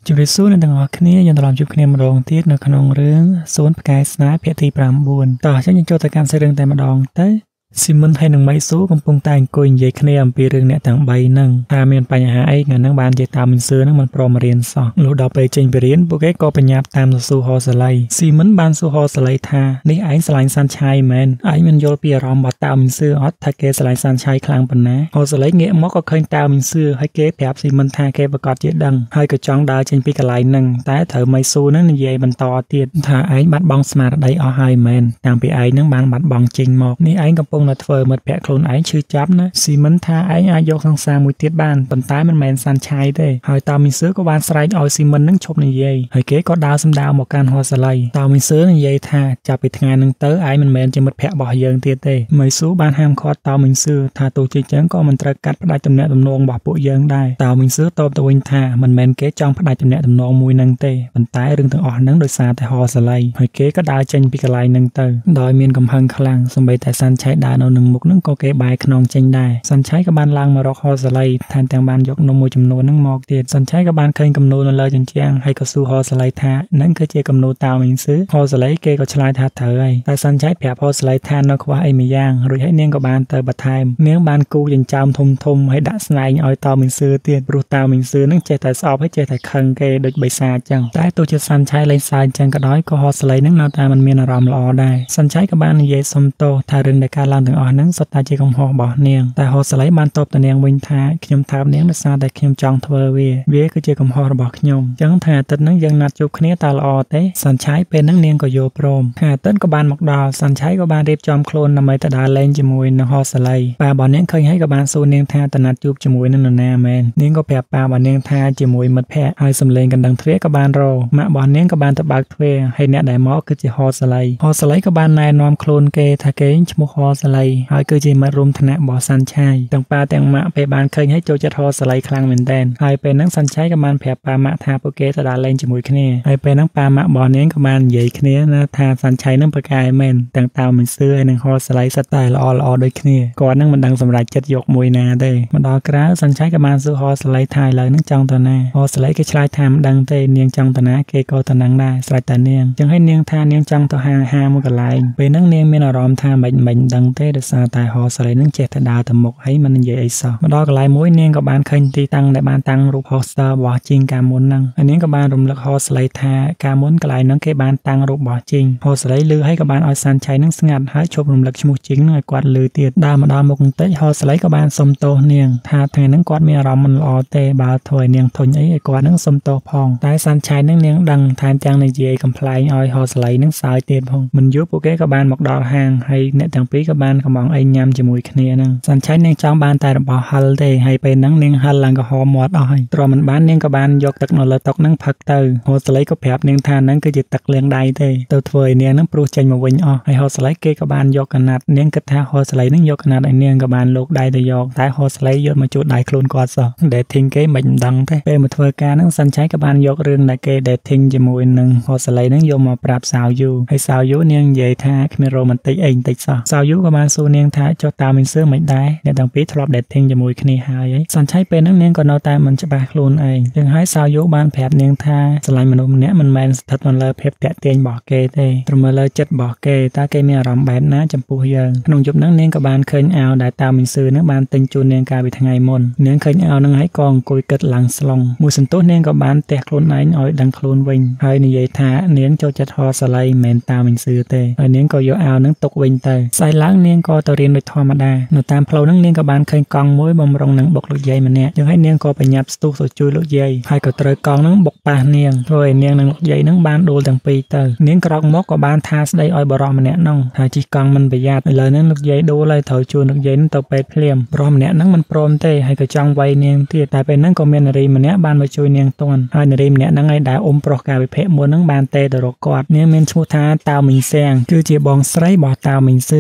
จุดสู้ในต่างออกนี้ยังตลอดจุดคะแนนมาลงที่ในขนมเรื่องโซนประกายสไนเพียตีปรามบุญต่อฉันยังโจทย์การเสด็จแต่มาดองเต้ซิมันไทยหนึ่งใบสู้กำปงตายกุยใหญ่คะแนนปีเรื่องเนี่ยต่างใบหนึ่งถ้ามีปัญหาไอ้งานนักบานจะตามมันซื้อนักมันโปรมาเรียนสองลูกดอกไปเจนไปเรียนพวกแกก็ปัญญาตามสู่ฮอสไลซิมันบานสู่ฮอสไลท่าในไอ้สไลซันชัยแมนไอ้มันโยนปีรอมบัดตามมันซื้อออสถ้าแกสไลซันชัยคลางปัญหาฮอสไลเงี้ยมอกก็เคยตามมันซื้อให้แกแผลซิมันท่าแกประกอบเจดังให้กระจองดาวเจนปีกลายหนึ่งแต่เธอไม่สู้นั่นใหญ่บรรทอเตียถ้าไอ้บัดบองสมาร์ทได้เอาไฮแมนต่างไปไอ้นั่งบานบัดบองจริงหมอกนี่ไอ้กำปงนัดเฟอร์มัดแผลโคลนไอ้ชื่อจับนะซีมันท่าไอ้อายกสังสารมวยเตียบ้านปันท้ายมันแมนซันชัยได้หอยตามีซื้อก็บานสไลด์เอาซีมันนั่งชบในเย่หอยเก๋ก็ดาวสำดาวหมอกการฮอสไลตามีซื้อในเย่ท่าจับไปทางนึงเตอไอ้มันแมนจะมัดแผลบ่อเยิงเตียได้ไม่สู้บานห้ามคอตามีซื้อท่าตัวจีจังก็มันตระกัดพระได้จำเนตำนองบ่อปุเยิงได้ตามีซื้อตบตัววินท่ามันแมนเก๋จองพระได้จำเนตำนองมวยนังเตปันท้ายเรื่องทางออกนั่งโดยสารแต่ฮอสไลหอยเก๋ก็ดาวเจนปีกลายนังเตอโดยมีนกำพังคลังสมัยแต่ซันใช้ดาวหนึ่งมุกนั่งก็เก๋ใบขนองเจนได้สันใช้กับบานลางมารอกฮอสไลแทนแต่งบานยกนมมวยจำนวนนั่งมอกเดียดสันใช้กับบานเคยกำนวนเลยจนเจียงให้กระสู้ฮอสไลท่านั่นคือเจกำนวนตาวมิงซื้อฮอสไลเกก็ชลายท่าเถยแต่สันใช้แผลฮอสไลท่านนกว่าไอไม่ย่างหรือให้เนียงกับบานเตอร์บัดไทม์เนียงบานกูยังจามทมให้ดัชไนเอาตาวมิงซื้อเตียดรูตาวมิงซื้อนั่งเจแต่สอบให้เจแต่คังเกโดยใบซาจังแต่ตัวเจสันใช้เลยซาจังก็ด้อยก็ฮอสไลนั่งนาตามันมีอารมณ์รอได้สันใช้กับบานเยสมโตทาเรื่องในการลางถึงอ่อนนั่งสตาเจกงฮอบ่อเนียงแต่ฮอสไลบานตบแต่เนียงวินท่าขยมทาบเนียงในซาแต่ขยมจองทเวเวีคือเจกงฮอระบอกขยมจังท่าตัดนั่งยังนัดจุกเนี้ยตาลอเตสันใช้เป็นนั่งเนียงก็โยโปรมท่าต้นกับบานหมกดาวสันใช้กับบานเรียบจอมโคลนนำไม้ตาดาเลนจมวยนฮอสไลปลาบ่อเนียงเคยให้กับบานโซเนียงท่าตนัดจุบจมวยนั่นนาแมนเนียงก็แผลปลาบ่อเนียงท่าจมวยมัดแพะให้สำเร็จกันดังเทกับบานโรมะบ่อเนียงกับบานตะบากเทให้เนได้หมอคือเจฮอสไลกับบานนายนอมโคลนเกทาเกนชมฮอสไลให้คือเจมารุมธนะบ่อสันใช้ต่างปลาแต่งมะไปบานเคยให้โจจะฮอสไลคลังเหมือนแดนให้เป็นนังสันใช้กับบานแผลปลามะทาโปเกตาดาเลนจมวยคเนให้เป็นนังปลามะบ่อเนียงกับบานใหญ่คเนนะทาสันใช้นังประกายแมนต่างตาวมันเสื้อนังฮอสไลสไตล์ละอโดยคเนก่อนนังมันดังสำหรับจัดยกมวยนาได้มันดอกร้าสันใช้กับบานซื้อฮอสไลไทยเลยนังจังตนาฮอสไลก็ชลายทามดังเตเนียงจังตนาเกโกตนังได้สไลแต่เนียงจึงให้เนียงทาเนียงจังตัวหามุกลายเป็นนังเนียงมีอารมณ์ทาบันดังเตเดซาตายฮอสไลนังเจตดาวตมกให้มันใหญ่ไอซอมันดอกลายมวยเนียงกับบานเคยตีตังในบานตังรูปฮอสเตอร์บ่อจริงการมุนนังอันนี้กับบานรวมลักฮอสไลทาการมุนกลายนังเกบานตังรูปบ่อจริงฮอสไลลือให้กับบานออยซันใช้นังสงัดให้ชมรวมลักชมุจริงนังกวาดลือเตียดดามาดามกเตฮอสไลกับบานสมโตเนียงทาแทงนังกวาดมีอารมณ์มันอเตบาถอยเนียงทนไอกวาดนังสมโตพองได้ซันใช้นังเนียงดังทานจังในเจกัมพลายออยฮอสไลนังสายเตียดพองมันยุบโปเกกับบานหมกดอกห่างให้เนตังปีกับบานขมองไอยำจมูกคเนียนังสันใช้เนียงจ้องบานแต่บ่อฮัลเตให้ไปนังเนียงฮัลลังก็หอมหมดอ้อยตรอมันบ้านเนียงกับบานยกตักนอลตกนังพักเตอฮอสไลก็แผลบเนียงทานนังก็จะตักเลี้ยงได้เตตัวถอยเนียงนังปลูกใจมาวิ่งอ้อให้ฮอสไลเกกับบานยกขนาดเนียงกระทะฮอสไลนังยกขนาดไอเนียงกับบานลูกได้แต่ยกแต่ฮอสไลยกมาจุดได้โคลนกอดซอเดททิ้งเกมันดังเตเป็นมาถอยการนังสันใช้กับบานยกเรื่องได้เกเดททิ้งจมูกหนึ่งฮอสไลนังโยมมาปราบสาวยูให้สาวยูเนียงใหญ่ท่าเมโรมันติเองติดซอสาวยูกับบานสูเนียงท่าจอตาเป็นเสื้อไม่ได้ในดังปีทลอบเดททิ้งจมูกคณีหายสันใช้เป็นนังเนียงก่อนเอาตามันจะบาโคลนเองจึงให้สาวยูบานแผลบเนียงท่าสลายมนุษย์เนี้ยมันแมนสถัดมันเลยเพบแตะเตียงบ่อเกเตตรมาเลยจัดบ่อเกตาเกมีอารมณ์แบบน้าจำปูเยิงขนมจุบนังเนียงกับบานเคยเอาได้ตาเป็นซื้อนักบานตึงจูนเนียงกาไปทางไงมนเนียงเคยเอานังให้กองกุยเกิดหลังสลงมูสันโตเนียงกับบานแตะโคลนไอ้อ้อยดังโคลนวิงให้ในยัยท่าเนียงโจจะทอสไลแมนตาเป็นซื้อเตไอเนียงก็โยเอานังตกวิงเตใส่ล้างเนียงก็ตัวเรียนโดยธรรมดาหนูตามเพลานังเนียงกับบานเคยกองมวยบำรุงนังบกลูกใหญ่มันเนี่ยจึงให้เนียงก็ไปยับสตูสจุยลูกใหญ่ให้ก็เตยกองนังบกปาเนียงโดยเนียงนังลูกใหญ่นังบานโดลต่างปีเตอเนียงกรอกมกกับบานทาสได้อ้อยบรอมันเนี่ยน้องหาจีกองมันไปยัดเลยนังลูกใหญ่โดเลยเถาจูลูกใหญ่นังตัวเป็ดเพลียมบรอมเนี่ยนังมันโปรมเตให้ก็จังไวเนียงที่แต่เป็นนังก็เมียนรีมันเนี่ยบานมาช่วยเนียงตอนให้นรีมันเนี่ยนังไอ้ได้อมโปรกาไปเพะมวนนังบานเตตรกอดเนี่ยเมียนชูทาตาวมิงแซงคือเจียบองไซบ่อตาวมิงซื้อไอ้ก็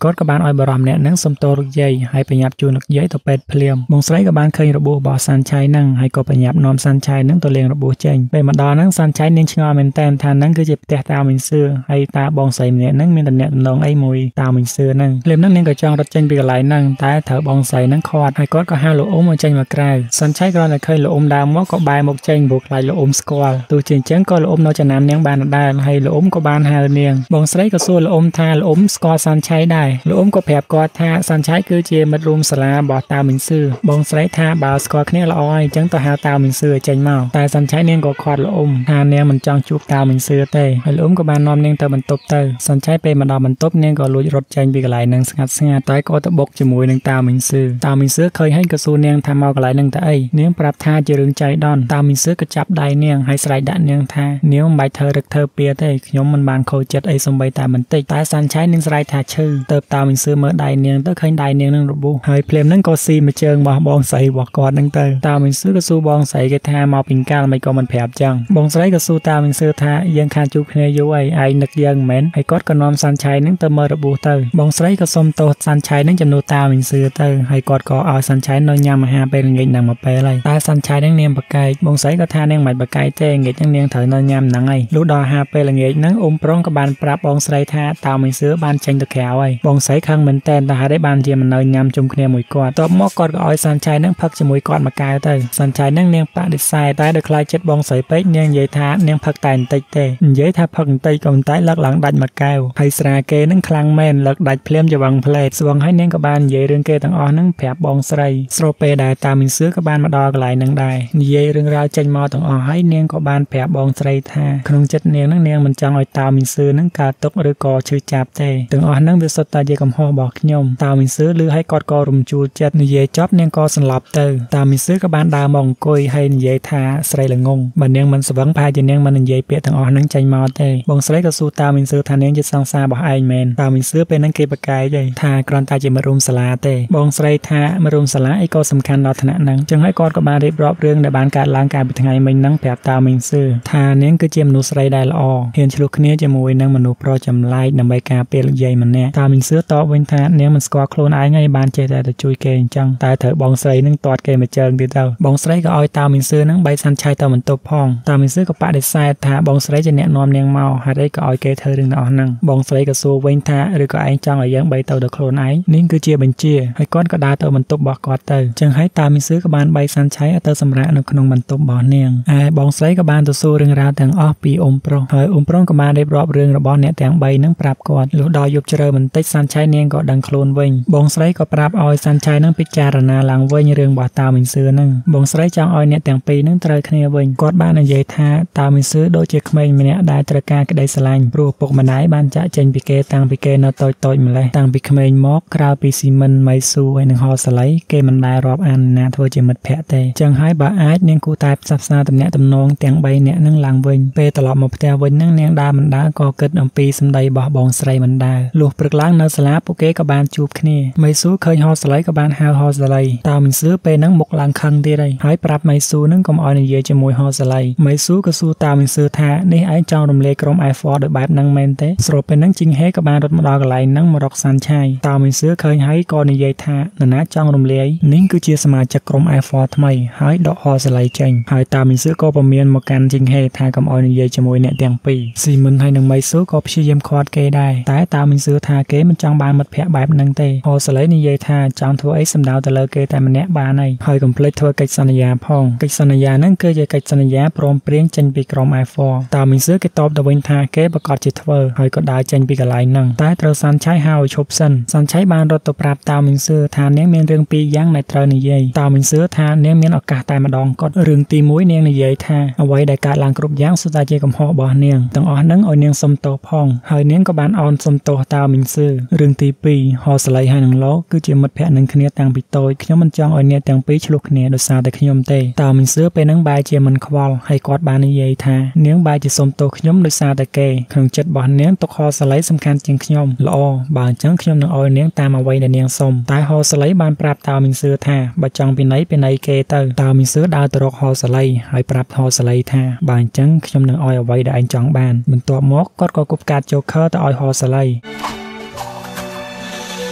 គាត់ក៏បានឲ្យបារម្ភអ្នកនឹងសុំតរកយាយហើយប្រញាប់ជួយនឹកយាយទៅពេទ្យភ្លាមបងស្រីក៏បានឃើញរបួសរបស់សាន់ឆៃនឹងហើយក៏ប្រញាប់នាំសាន់ឆៃនឹងទៅលាងរបួសចេញពេលមកដល់នឹងសាន់ឆៃនាងឆ្ងល់មែនតើថានឹងគឺជាផ្ទះតាមីងសឿហើយតាបងស្រីម្នាក់នឹងមានតំណែងអីមួយតាមីងសឿនឹងភ្លាមនឹងនាងក៏ចង់រត់ចេញពីកន្លែងហ្នឹងតែត្រូវបងស្រីនឹងខាត់ហើយគាត់ក៏ហៅលោកអ៊ុំឲ្យចេញមកក្រៅសាន់ឆៃគ្រាន់តែឃើញលោកអ៊ុំដើរមកក៏បែរមុខចេញព្រោះខ្លាចលោកអ៊ុំស្គាល់ទោះជាអញ្ចឹងក៏លោកអ៊ុំនៅចំណាំនាងបានដែរហើយលោកអ៊ុំក៏បានហៅនាងបងស្រីក៏សួរលោកអ៊ុំថាលោកអ៊ុំស្គាល់សាន់ឆៃដែរលោកអ៊ុំក៏ប្រាប់គាត់ថាសាន់ឆៃគឺជាមិត្តរួមសាលារបស់តាមីងសឿបងស្រីថាបើស្គាល់គ្នាល្អហើយអញ្ចឹងទៅហៅតាមីងសឿឲ្យចេញមកតែសាន់ឆៃនាងក៏ខាត់លោកអ៊ុំថានាងមិនចង់ជួបតាមីងសឿទេហើយលោកអ៊ុំក៏បាននាំនាងទៅបន្ទប់ទៅសាន់ឆៃពេលមកដល់បន្ទប់នាងក៏លួចរត់ចេញពីកន្លែងហ្នឹងស្ងាត់តែក៏ទៅបុកជាមួយនឹងតាមីងសឿឃើញហើយក៏សួរនាងថាមកកន្លែងហ្នឹងទៅអីនាងប្រាប់ថាជារឿងចៃដន្យតាមីងសឿក៏ចាប់ដៃនាងហើយស្រែកដាក់នាងថានាងមិនបាច់ធ្វើរឹកធ្វើពៀទេខ្ញុំមិនបានខូចចិត្តអីសំបីតែបន្តិចតែសាន់ឆៃនាងស្រែកថាឈឺទៅតាមីងសឿមើលដៃនាងទៅឃើញដៃនាងនឹងរបួសហើយភ្លាមហ្នឹងក៏ស៊ីមួយជើងរបស់បងស្រីរបស់គាត់ហ្នឹងទៅតាមីងសឿក៏សួរបងស្រីគេថាមកពីកាលមិនក៏មិនប្រាប់ចឹងបងស្រីក៏សួរតាមីងសឿថាយើងខានជួបគ្នាយូរហើយឯងនឹកយើងមិនមែនហើយគាត់ក៏នាំសាន់ឆៃហ្នឹងទៅមើលរបួសទៅបងស្រីក៏សុំទោសសាន់ឆៃហ្នឹងចំនួនតាមីងសឿទៅហើយគាត់ក៏ឲ្យសាន់ឆៃនៅញ៉ាំអាហារពេលល្ងាចហ្នឹងមកពេលហើយតែសាន់ឆៃហ្នឹងនាងបកែកបងស្រីក៏ថានាងមិនបកែកទេល្ងាចហ្នឹងនាងត្រូវនៅញ៉ាំហ្នឹងហើយលុះដល់អាហារពេលល្ងាចហ្នឹងអ៊ុំប្រុងក៏បានប្រាប់បងស្រីថាតាមីងសឿបានចេញទៅក្រៅហើយបងស្រីខឹងមែនតើហេតុអីបានជាមិននៅញ៉ាំជុំគ្នាមួយគាត់តបមកគាត់ក៏ឲ្យសាន់ឆៃហ្នឹងផឹកជាមួយគាត់មួយកែវទៅសាន់ឆៃហ្នឹងនាងបដិសេធតែដោយខ្លាចចិត្តបងស្រីពេកនាងនិយាយថានាងផឹកតែបន្តិចទេនិយាយថាផឹកបន្តិចក៏មិនតែលើកឡើងដាច់មួយកែវហើយស្រាគេហ្នឹងខ្លាំងមែនលើកដាច់ភ្លាមជាវឹងផ្លេតស្វឹងហើយនាងក៏បាននិយាយរឿងគេទាំងអស់ហ្នឹងប្រាប់បងស្រីស្របពេលដែលតាមីងសឿក៏បានមកដល់កន្លែងហ្នឹងដែរនិយាយរឿងរ៉ាវចេញមកទាំងអស់ហើយនាងក៏បានប្រាប់បងស្រីថាក្នុងចិត្តនាងហ្នឹងនាងមិនចង់ឲ្យតាមីងសឿហ្នឹងកើតទុក្ខឬក៏ឈឺចាប់ទេទាំងអស់ហ្នឹងវាសុទ្ធតែជាកំហុសរបស់ខ្ញុំតាមីងសឿឮហើយគាត់ក៏រំជួលចិត្តនិយាយចប់នាងក៏សន្លប់ទៅតាមីងសឿក៏បានដើរមកអង្គុយហើយនិយាយថាស្រីល្ងងបើនាងមិនស្វឹងប្រហែលជានាងមិននិយាយពាក្យទាំងអស់ហ្នឹងចេញមកទេបងស្រីក៏សួរតាមីងសឿថានាងជាសង្សាររបស់ឯងមែនតាមីងសឿពេលហ្នឹងគេប្រកែកឯងថាគ្រាន់តែជាមិត្តរួមសាលាទេបងស្រីថាមិត្តរួមសាលាអីក៏សំខាន់ដល់ថ្នាក់ហ្នឹងចឹងហើយគាត់ក៏បានរៀបរាប់រឿងដែលបានកើតឡើងកាលពីថ្ងៃមិញហ្នឹងប្រាប់តាមីងសឿថានាងគឺជាមនុស្សស្រីដែលល្អហ៊ានឆ្លោះគ្នាជាមួយនឹងមនុស្សប្រុសចម្លែកដើម្បីការពារលោកយាយម្នាក់តាមីងសឿតបវិញថានាងមិនស្គាល់ខ្លួនឯងហើយបានចេះតែទៅជួយគេអញ្ចឹងតែត្រូវបងស្រីនឹងទាត់គេមួយជើងទៀតទៅបងស្រីក៏ឲ្យតាមីងសឿនឹងបែកសាន់ឆៃទៅបន្ទប់ផងតាមីងសឿក៏បដិសេធថាបងស្រីជាអ្នកនាំនាងមកហេតុអីក៏ឲ្យគេធ្វើរឿងទាំងអស់ហ្នឹងបងស្រីក៏សួរវិញថាឬក៏ឯងចង់ឲ្យយើងបែកទៅដល់ខ្លួនឯងនេះគឺជាបញ្ជាហើយគាត់ក៏ដើរទៅបន្ទប់របស់គាត់ទៅអញ្ចឹងហើយតាមីងសឿក៏បានបែកសាន់ឆៃឲ្យទៅសម្រាកនៅក្នុងបន្ទប់របស់នាងឯបងស្រីក៏បានទៅសួររឿងរ៉ាវទាំងអស់ពីអ៊ុំប្រុសហើយអ៊ុំប្រុសក៏បានរៀបរាប់រឿងរបស់អ្នកទាំង3ហ្នឹងប្រាប់គាត់លុះដល់យប់ជ្រៅបន្តិចសាន់ឆៃនាងក៏ដឹងខ្លួនវិញបងស្រីក៏ប្រាប់ឲ្យសាន់ឆៃនឹងពិចារណាឡើងវិញរឿងរបស់តាមីងសឿនឹងបងស្រីចង់ឲ្យអ្នកទាំងពីរនឹងត្រូវគ្នាវិញគាត់បាននិយាយថាតាមីងសឿដូចជាក្មេងម្នាក់ដែលត្រូវការក្តីស្រឡាញ់ព្រោះពុកម្ដាយបានចាក់ចេញពីគេតាំងពីគេនៅតូចម្លេះតាំងពីក្មេងមកក្រៅពីស៊ីមិនម៉ៃស៊ូហើយនឹងហោសាឡៃគេមិនដែលរាប់អានណាធ្វើជាមិត្តភក្តិទេចឹងហើយបើអាចនាងគូតែផ្សះផ្សាទំនាក់ទំនងទាំង3នាក់នឹងឡើងវិញពេលត្រឡប់មកផ្ទះវិញនឹងនាងដើរមិនដើរក៏គិតអំពីសម្ដីរបស់បងស្រីមិនដើរលុះព្រឹកឡើងនៅសាលាពួកគេក៏បានជួបគ្នាម៉ៃស៊ូឃើញហោសាឡៃក៏បានហៅហោសាឡៃតាមីងសឿពេលហ្នឹងមុខឡើងខឹងទៀតហើយប្រាប់ម៉ៃស៊ូនឹងកុំឲ្យនិយាយជាមួយហោសាឡៃម៉ៃស៊ូក៏សួរតាមីងសឿថានេះឯងចង់រំលាយក្រុម F4 ដោយបែបហ្នឹងមែនទេស្របពេលហ្នឹងជីងហេក៏បានរត់មកដល់កន្លែងហ្នឹងមករកសាន់ឆៃតាមីងសឿឃើញហើយក៏និយាយថានរណាចង់រំលាយនេះគឺជាសមាជិកក្រុម F4 ថ្មីហើយដកហោសាឡៃចេញហើយតាមីងសឿក៏ពមៀនមកកាន់ជីងហេថាកុំឲ្យនិយាយជាមួយអ្នកទាំងពីរស៊ីមិនហើយនឹងម៉ៃស៊ូក៏ព្យាយាមខាត់គេដែរតែតាមីងសឿថាគេមិនចង់បានមិត្តភក្តិបែបហ្នឹងទេហោសាឡៃនិយាយថាចង់ធ្វើអីសម្ដៅទៅលើគេតែម្នាក់បានហើយកុំភ្លេចធ្វើកិច្ចសន្យាផងកិច្ចសន្យាហ្នឹងគឺជាកិច្ចសន្យាព្រមព្រៀងចេញពីក្រុម F4 តាមីងសឿគេតបទៅវិញថាគេប្រកាសជាធ្វើហើយក៏ដើរចេញពីកន្លែងហ្នឹងតែត្រូវសាន់ឆៃហៅឲ្យឈប់សិនសាន់ឆៃបានរត់ទៅប្រាប់តាមីងសឿថានាងមានរឿងពីរយ៉ាងដែលត្រូវនិយាយតាមីងសឿថានាងមានឱកាសតែម្ដងគាត់រឿងទី1នាងនិយាយថាអ្វីដែលកើតឡើងគ្រប់យ៉ាងសុទ្ធតែជាកំហុសរបស់នាងទាំងអស់ហ្នឹងឲ្យនាងសុំទោសផងហើយនាងក៏បានអោនសុំទោសតាមីងសឿរឿងទី2ហោសាឡៃហើយនឹងលោកគឺជាមិត្តភក្តិនឹងគ្នាតាំងពីតូចខ្ញុំមិនចង់ឲ្យអ្នកទាំងពីរឆ្លោះគ្នាដោយសារតែខ្ញុំទេតាមីងសឿពេលហ្នឹងបែរជាមិនខ្វល់ហើយគាត់បាននិយាយថានាងបែរជាសុំទោសខ្ញុំដោយសារតែគេក្នុងចិត្តរបស់នាងទុកហោសាឡៃសំខាន់ជាងខ្ញុំល្អបើអញ្ចឹងខ្ញុំនឹងឲ្យនាងតាមអ្វីដែលនាងសុំតែហោសាឡៃបានប្រាប់តាមីងសឿថាបើចង់ពីណីគេទៅតាមីងសឿដើរទៅរកហោសាឡៃហើយប្រាប់ហោសាឡៃថាបើអញ្ចឹងខ្ញុំនឹងឲ្យអ្វីដែលឯងចង់បានបន្ទាប់មកគាត់ក៏គប់កាតជូខើទៅឲ្យហោសាឡៃ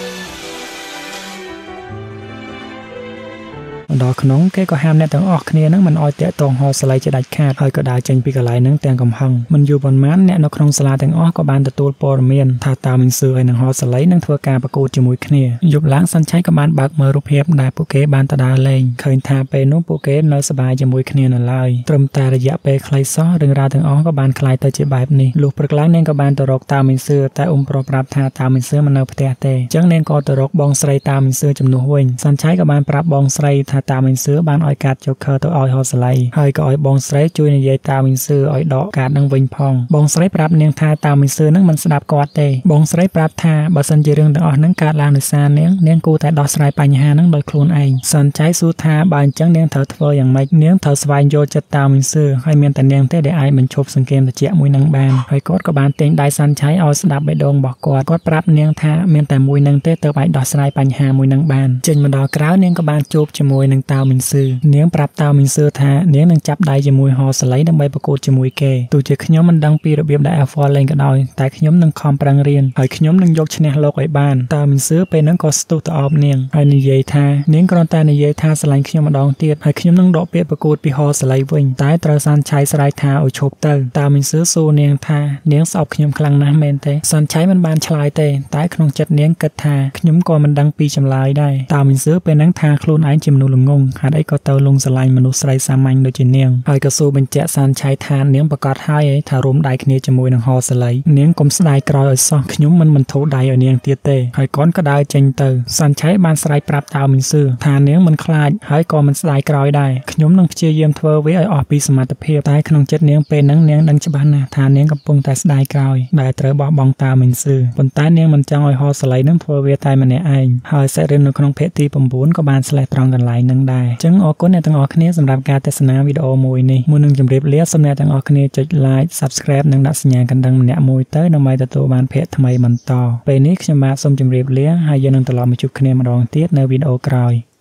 ម្ដងក្នុងគេក៏ហាមអ្នកទាំងអស់គ្នានឹងមិនអោយតាក់ទងហោស្លៃជាដាច់ខាតហើយក៏ដើរចេញពីកន្លែងនឹងទាំងកំហឹងមិនយូរប៉ុន្មានអ្នកនៅក្នុងសាលាទាំងអស់ក៏បានទទួលព័ត៌មានថាតាមីងស៊ឺហើយនឹងហោស្លៃនឹងធ្វើការប្រកួតជាមួយគ្នាយប់ឡើងសាន់ឆៃក៏បានបើកមើលរូបភាពដែលពួកគេបានទៅដើរលេងឃើញថាពេលនោះពួកគេនៅសប្បាយជាមួយគ្នានៅឡើយត្រឹមតែរយៈពេលខ្លីសោះរឿងរ៉ាវទាំងអស់ក៏បានคล้ายទៅជាបែបនេះលុះព្រឹកឡើងនាងក៏បានទៅរកតាមីងស៊ឺតែប្រុសប្រាប់ថាតាមីងស៊ឺមិននៅផ្ទះទេអញ្ចឹងនាងក៏ទៅរកបងស្រីតាមីងស៊ឺជំនួសវិញសាន់ឆៃក៏បានប្រាប់បងស្រីថាតាមីងស៊ឺបានឲ្យកាតជូខឺទៅឲ្យហោស្លៃហើយក៏ឲ្យបងស្រីជួយនិយាយតាមីងស៊ឺឲ្យដកកាតនឹងវិញផងបងស្រីប្រាប់នាងថាតាមីងស៊ឺនឹងមិនស្ដាប់គាត់ទេបងស្រីប្រាប់ថាបើសិនជារឿងទាំងអស់នឹងកើតឡើងដោយសារនាងគួរតែដោះស្រាយបញ្ហានឹងដោយខ្លួនឯងសាន់ឆៃសួរថាបើអញ្ចឹងនាងត្រូវធ្វើយ៉ាងម៉េចនាងត្រូវស្វែងយល់ចិត្តតាមីងស៊ឺហើយមានតែនាងទេដែលអាចបញ្ឈប់សង្គ្រាមត្រជាក់មួយនឹងបានហើយគាត់ក៏បានទាញដៃសាន់ឆៃឲ្យស្ដាប់បេះដូងរបស់គាត់ប្រាប់នាងថាមានតែមួយនឹងទេទើបអាចដោះស្រាយបញ្ហាមួយនឹងបានចេញមកដល់ក្រៅនាងក៏បានជួបជាមួយនឹងតាមីងស៊ឺនាងប្រាប់តាមីងស៊ឺថានាងនឹងចាប់ដៃជាមួយហោស្លៃដើម្បីប្រកួតជាមួយគេទោះជាខ្ញុំមិនដឹងពីរបៀបដែល F4 លេងក៏ដោយតែខ្ញុំនឹងខំប្រឹងរៀនហើយខ្ញុំនឹងយកឈ្នះលោកឲ្យបានតាមីងស៊ឺពេលហ្នឹងក៏ស្ទុះទៅអបនាងហើយនិយាយថានាងគ្រាន់តែនិយាយថាស្រឡាញ់ខ្ញុំម្ដងទៀតហើយខ្ញុំនឹងដកពាក្យប្រកួតពីហោស្លៃវិញតែត្រូវសាន់ឆៃស្រែកថាឲ្យឈប់ទៅតាមីងស៊ឺសួរនាងថានាងស្អប់ខ្ញុំខ្លាំងណាស់មែនទេសាន់ឆៃមិនបានឆ្លើយទេតែក្នុងចិត្តនាងគិតថាខ្ញុំក៏មិនដឹងពីចម្លើយដែរតាមីងស៊ឺពេលហ្នឹងថាខ្លួនឯងជាមនុស្សល្ងងហេតុអីក៏ទៅលងស្រឡាញ់មនុស្សស្រីសាមញ្ញដូចជានាងហើយក៏សួរបញ្ជាក់សាន់ឆៃថានាងប្រកាសហើយថារួមដៃគ្នាជាមួយនឹងហោស្លៃនាងកុំស្ដាយក្រោយឲ្យសោះខ្ញុំមិនធូរដៃឲ្យនាងទៀតទេហើយកូនក៏ដើរចេញទៅសាន់ឆៃបានស្រែកប្រាប់តាមីងស៊ឺថានាងមិនខ្លាចហើយក៏មិនស្ដាយក្រោយដែរខ្ញុំនឹងព្យាយាមធ្វើវាឲ្យអស់ពីសមត្ថភាពតែក្នុងចិត្តនាងពេលហ្នឹងនាងដឹងច្បាស់ណាស់ថានាងកំពុងតែស្ដាយក្រោយដែលត្រូវបោះបង់តាមីងស៊ឺប៉ុន្តែនាងមិនចង់ឲ្យហោស្លៃនឹងធ្វើវាតែម្នាក់ឯងហើយសាច់រឿងនៅក្នុងភាគទី9ក៏បានស្លេះត្រង់កន្លែងហ្នឹងដែរអញ្ចឹងអរគុណអ្នកទាំងអស់គ្នាសម្រាប់ការទស្សនាវីដេអូមួយនេះមុននឹងជម្រាបលាសូមអ្នកទាំងអស់គ្នាចុច like subscribe និងដាក់សញ្ញាកណ្ដឹងម្នាក់មួយទៅដើម្បីទទួលបានភាគថ្មីបន្តពេលនេះខ្ញុំបាទសូមជម្រាបលាហើយយើងនឹងត្រឡប់មកជួបគ្នាម្ដងទៀតនៅវីដេអូក្រោយ